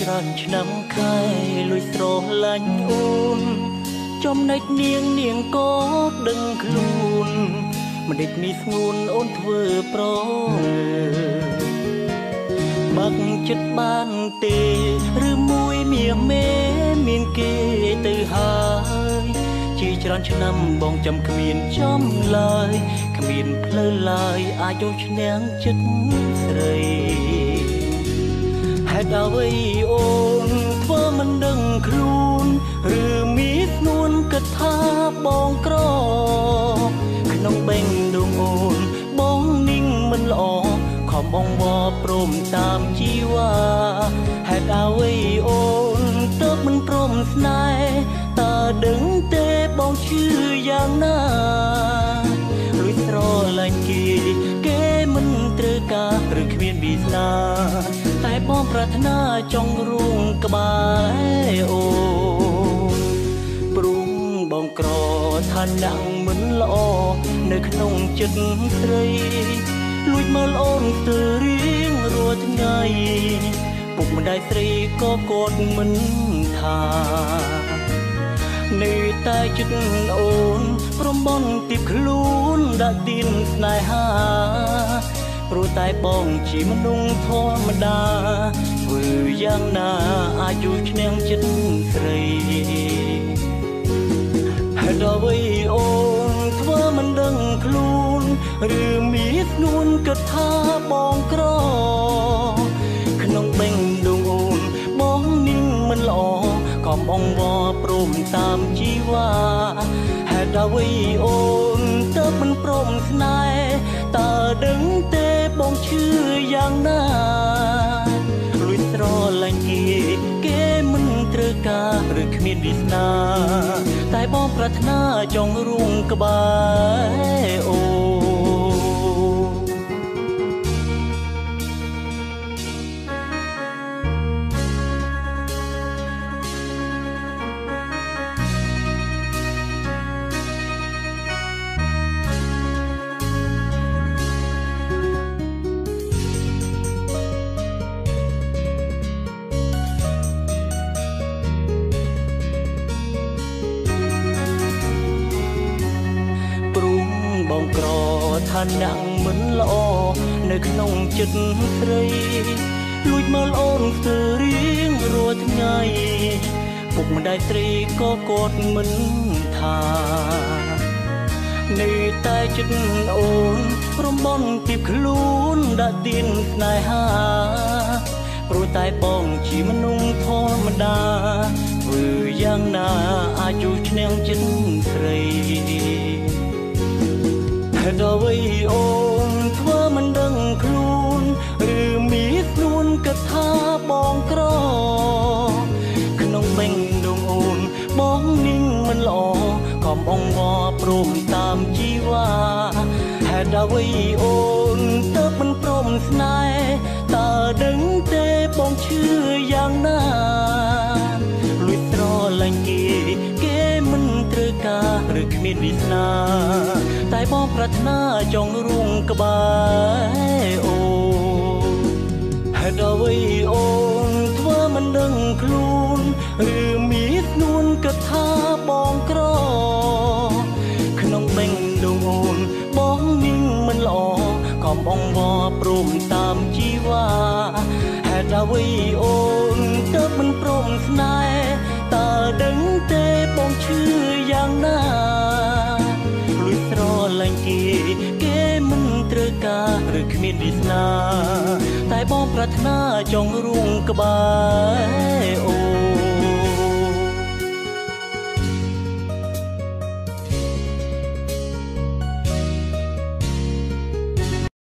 ច្រើនឆ្នាំខែលួចស្រឡាញ់អូនចំណេចនាងក៏ដឹងខ្លួនមិនដេចមានស្ងួនអូនធ្វើប្របាក់ចិត្តបានទេឬមួយមាសមេមានគេទៅហើយជាច្រើនឆ្នាំបងចាំគ្មានចំឡើយគ្មានផ្លូវឡើយអាចយកឈ្នះចិត្តស្រីហេតុអ្វីអូនធ្វើមិនដឹងខ្លួនឬមានស្នួនគិតថាបងក្រក្នុងបេងដងអូនបងนิ่งមិនល្អខំបងវល់ព្រមតាមជីវ៉ាហេតុអ្វីអូនទើបមិនព្រមស្នេហ៍តើដឹងទេបងឈឺយ៉ាងណាលួចស្រឡាញ់គេមិនត្រូវការឬគ្មានវាសនាតែបងប្រាថ្នាចង់រួងក្បែរអូនព្រមបងក្រឋានៈមិនល្អនៅក្នុងចិត្តស្រីលួចមើលអូនទៅរៀងរាល់ថ្ងៃពុកម្ដាយស្រីក៏គាត់មិនថានៅតែចិត្តអូនព្រមបន់ទីខ្លួនដាក់ទីនស្នេហាព្រោះតែបងជាមនុស្សធម្មតាធ្វើយ៉ាងណាអាចជួយឈ្នះចិត្តស្រីហេតុអ្វីអូនធ្វើមិនដឹងខ្លួនឬមានស្នួនគិតថាបងក្រក្នុងបេងដងអូនបងนิ่งមិនល្អកំអងវល់ព្រមតាមជីវ៉ាហេតុអ្វីអូនទើបមិនព្រមស្នេហ៍តើដឹងទេបងឈឺយ៉ាងណាលួចស្រឡាញ់គេមិនត្រូវការឬគ្មានវាសនាតែបងប្រាថ្នាចង់រួងក្បែរអូបងក្រឋានៈមិនល្អនៅក្នុងចិត្តស្រីលួចមើលអូនទៅរៀងរាល់ថ្ងៃពុកម្ដាយស្រីក៏គាត់មិនថានៅតែចិត្តអូនរំបំពីខ្លួនដាក់ទៀនស្នេហាព្រោះតែបងជាមនុស្សធម្មតាធ្វើយ៉ាងណាអាចជួយឈ្នះចិត្តស្រីហេតុអ្វីអូនធ្វើមិនដឹងខ្លួនឬមានស្នួនគិតថាបងក្រក្នុងបេងដងអូនបងนิ่งមិនល្អកំអងវល់ព្រមតាមជីវ៉ាហេតុអ្វីអូនទើបមិនព្រមស្នេហ៍តើដឹងទេបងឈឺយ៉ាងណាលួចស្រឡាញ់គេមិនត្រូវការឬគ្មានវាសនាតែបងប្រាថ្នាចង់រួងក្បែរអូហេតុអ្វីអូនធ្វើមិនដឹងខ្លួនឬមានស្នួនគិតថាបងក្រក្នុងបេងដងអូនបងนิ่งមិនល្អកំអងវល់ព្រមតាមជីវ៉ាហេតុអ្វីអូនទើបមិនព្រមស្នេហ៍តើដឹងទេបងឈឺយ៉ាងណាលួចស្រឡាញ់គេមិនត្រូវការឬគ្មានវាសនាតែបងប្រាថ្នាចង់រួងក្បែរអូ